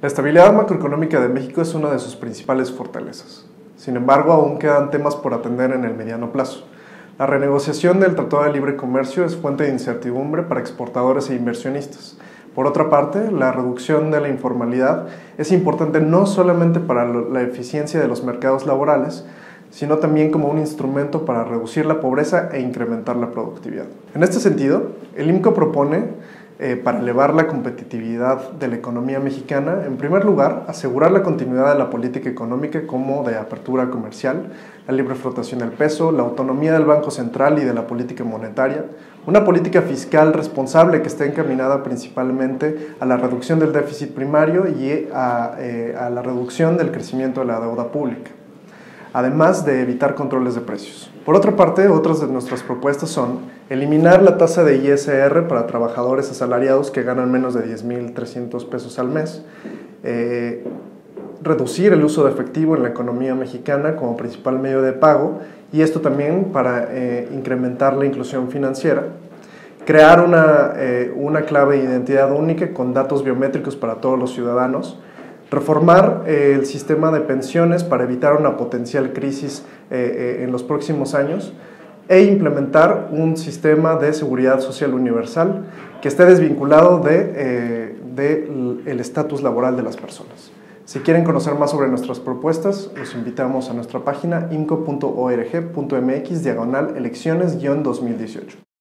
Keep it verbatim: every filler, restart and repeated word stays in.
La estabilidad macroeconómica de México es una de sus principales fortalezas. Sin embargo, aún quedan temas por atender en el mediano plazo. La renegociación del Tratado de Libre Comercio es fuente de incertidumbre para exportadores e inversionistas. Por otra parte, la reducción de la informalidad es importante no solamente para la eficiencia de los mercados laborales, sino también como un instrumento para reducir la pobreza e incrementar la productividad. En este sentido, el I M C O propone, eh, para elevar la competitividad de la economía mexicana, en primer lugar, asegurar la continuidad de la política económica como de apertura comercial, la libre flotación del peso, la autonomía del Banco Central y de la política monetaria, una política fiscal responsable que esté encaminada principalmente a la reducción del déficit primario y a, eh, a la reducción del crecimiento de la deuda pública, además de evitar controles de precios. Por otra parte, otras de nuestras propuestas son eliminar la tasa de I S R para trabajadores asalariados que ganan menos de diez mil trescientos pesos al mes, eh, reducir el uso de efectivo en la economía mexicana como principal medio de pago, y esto también para eh, incrementar la inclusión financiera, crear una, eh, una clave de identidad única con datos biométricos para todos los ciudadanos, reformar eh, el sistema de pensiones para evitar una potencial crisis eh, eh, en los próximos años e implementar un sistema de seguridad social universal que esté desvinculado de, eh, de el estatus laboral de las personas. Si quieren conocer más sobre nuestras propuestas, los invitamos a nuestra página imco punto org punto mx diagonal elecciones dos mil dieciocho.